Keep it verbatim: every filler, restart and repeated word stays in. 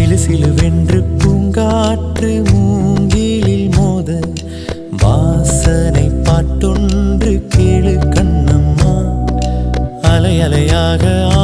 சிலு சிலுவென்று பூங்காற்று மூங்கிலில் மோத வாசனை பாட்டொன்று கேளு கண்ணம்மா. அலை அலையாக